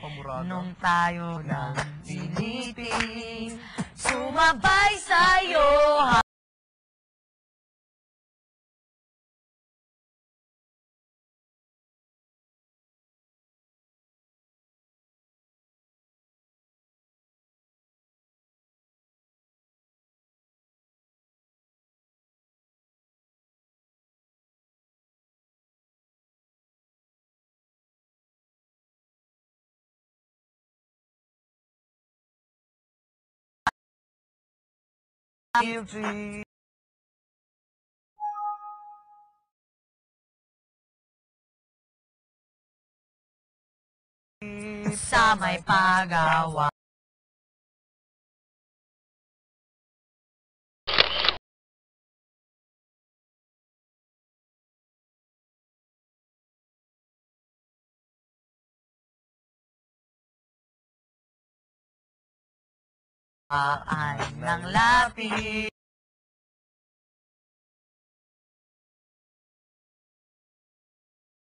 nung tayo ng Pilipin, sumabay sa'yo. Sa may pag-awa. Aan ng lapis.